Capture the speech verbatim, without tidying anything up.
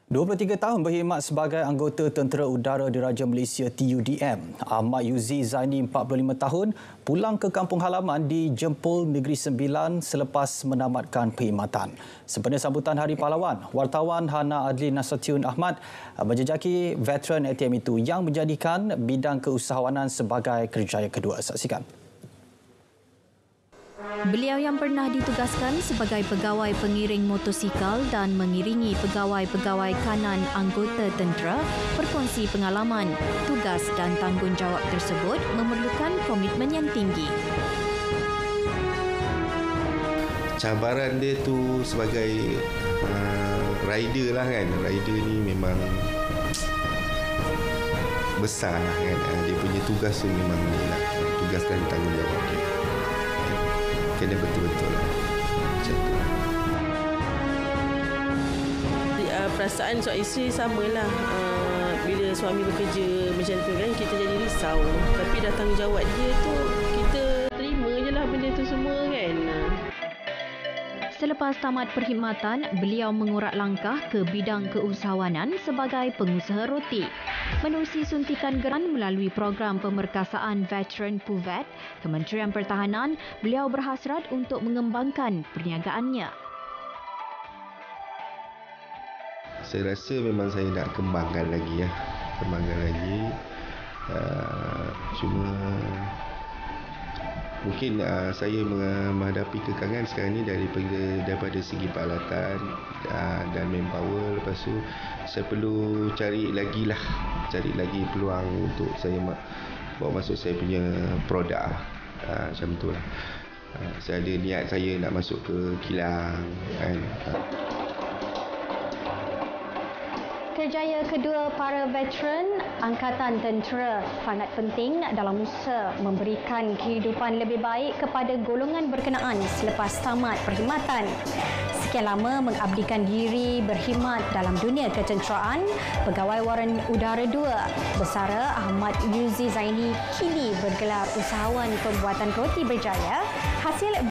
dua puluh tiga tahun berkhidmat sebagai anggota Tentera Udara Diraja Malaysia T U D M, Ahmad Yuzi Zaini, empat puluh lima tahun, pulang ke kampung halaman di Jempol Negeri Sembilan selepas menamatkan perkhidmatan. Sempena sambutan Hari Pahlawan, wartawan Hana Adli Nasution Ahmad menjejaki veteran A T M itu yang menjadikan bidang keusahawanan sebagai kerjaya kedua. Saksikan. Beliau yang pernah ditugaskan sebagai pegawai pengiring motosikal dan mengiringi pegawai-pegawai kanan anggota tentera berkongsi pengalaman, tugas dan tanggungjawab tersebut memerlukan komitmen yang tinggi. Cabaran dia tu sebagai uh, rider lah kan. Rider ni memang besar lah kan. Dia punya tugas tu memang ni lah. Tugas dan tanggungjawab dia. Kena betul-betul lah. Macam tu. Perasaan suami isteri samalah. Uh, bila suami bekerja macam tu kan, kita jadi risau. Tapi dah tanggungjawab dia tu, kita terima je lah benda tu semua kan. Selepas tamat perkhidmatan, beliau mengurat langkah ke bidang keusahawanan sebagai pengusaha roti. Menerusi suntikan geran melalui program pemerkasaan Veteran P U V E T, Kementerian Pertahanan, beliau berhasrat untuk mengembangkan perniagaannya. Saya rasa memang saya nak kembangkan lagi ya. Kembangkan lagi. Uh, cuma mungkin uh, saya menghadapi kekangan sekarang ni daripada daripada segi peralatan uh, dan manpower. Lepas tu saya perlu cari lagi lah, cari lagi peluang untuk saya bawa masuk saya punya produk uh, macam tu lah. Uh, saya ada niat saya nak masuk ke kilang kan. Uh. Kerjaya kedua para veteran Angkatan Tentera sangat penting dalam usaha memberikan kehidupan lebih baik kepada golongan berkenaan selepas tamat perkhidmatan. Sekian lama mengabdikan diri berkhidmat dalam dunia ketenteraan, Pegawai Waran Udara dua Bersara Ahmad Yuzi Zaini kini bergelar usahawan pembuatan roti berjaya hasil